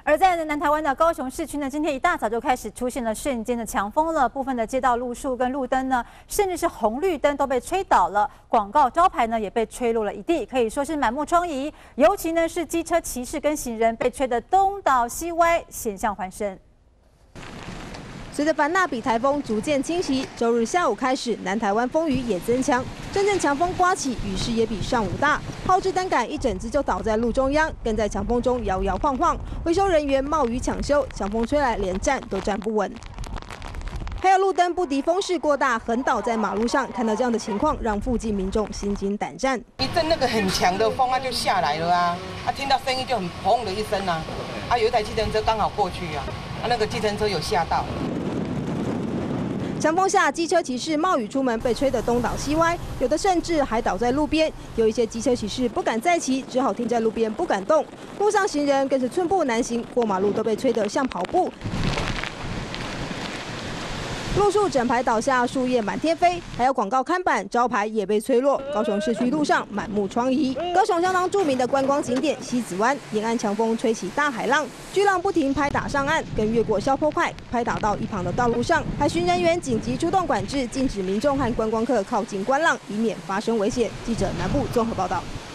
而在南台湾的高雄市区呢，今天一大早就开始出现了瞬间的强风了，部分的街道路树跟路灯呢，甚至是红绿灯都被吹倒了，广告招牌呢也被吹落了一地，可以说是满目疮痍。尤其呢是机车骑士跟行人被吹得东倒西歪，险象环生。 随着凡纳比台风逐渐侵袭，周日下午开始，南台湾风雨也增强，阵阵强风刮起，雨势也比上午大。炮制灯杆一整只就倒在路中央，更在强风中摇摇晃晃。维修人员冒雨抢修，强风吹来，连站都站不稳。还有路灯不敌风势过大，横倒在马路上。看到这样的情况，让附近民众心惊胆战。 一阵那个很强的风，它就下来了啊！听到声音就很砰的一声啊！有一台计程车刚好过去啊，那个计程车有吓到。 强风下，机车骑士冒雨出门，被吹得东倒西歪，有的甚至还倒在路边。有一些机车骑士不敢再骑，只好停在路边不敢动。路上行人更是寸步难行，过马路都被吹得像跑步。 路树整排倒下，树叶满天飞，还有广告看板、招牌也被吹落。高雄市区路上满目疮痍。高雄相当著名的观光景点西子湾，沿岸强风吹起大海浪，巨浪不停拍打上岸，更越过消波块，拍打到一旁的道路上。海巡人员紧急出动管制，禁止民众和观光客靠近观浪，以免发生危险。记者南部综合报道。